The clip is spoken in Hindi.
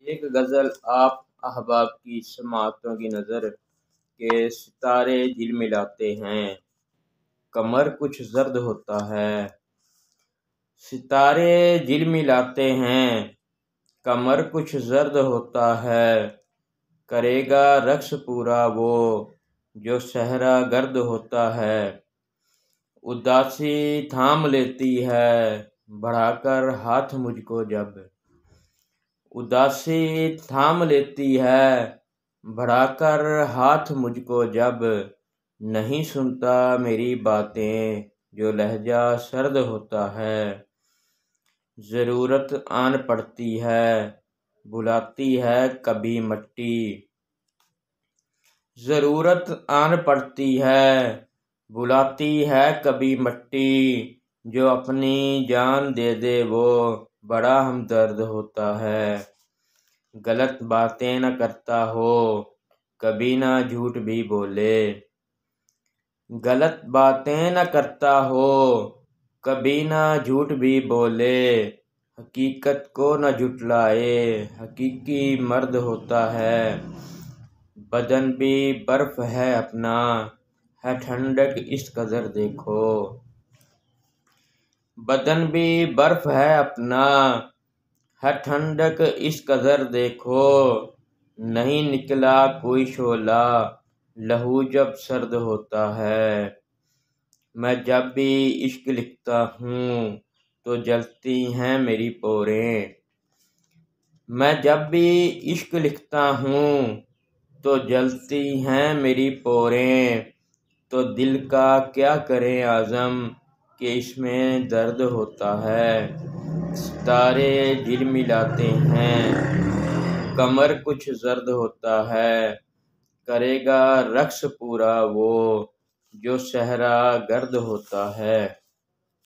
एक गज़ल आप अहबाब की समाअतों की नज़र के सितारे झिलमिलाते हैं, कमर कुछ ज़र्द होता है। सितारे झिलमिलाते हैं, कमर कुछ ज़र्द होता है। करेगा रक्स पूरा वो जो सहरा गर्द होता है। उदासी थाम लेती है बढ़ाकर हाथ मुझको जब। उदासी थाम लेती है बढ़ाकर हाथ मुझको जब। नहीं सुनता मेरी बातें जो लहजा सर्द होता है। ज़रूरत आन पड़ती है बुलाती है कभी मट्टी। ज़रूरत आन पड़ती है बुलाती है कभी मट्टी। जो अपनी जान दे दे वो बड़ा हमदर्द होता है। गलत बातें न करता हो कभी ना झूठ भी बोले। गलत बातें न करता हो कभी ना झूठ भी बोले। हकीकत को न झुटलाए हकीकी मर्द होता है। बदन भी बर्फ है अपना है ठंडक इस कदर देखो। बदन भी बर्फ है अपना है ठंडक इस कदर देखो। नहीं निकला कोई शोला लहू जब सर्द होता है। मैं जब भी इश्क लिखता हूँ तो जलती हैं मेरी पोरें। मैं जब भी इश्क लिखता हूँ तो जलती हैं मेरी पोरें। तो दिल का क्या करें आज़म कि इसमें दर्द होता है। सितारे झिलमिलाते हैं कमर कुछ ज़र्द होता है। करेगा रक्स पूरा वो जो सहरा गर्द होता है।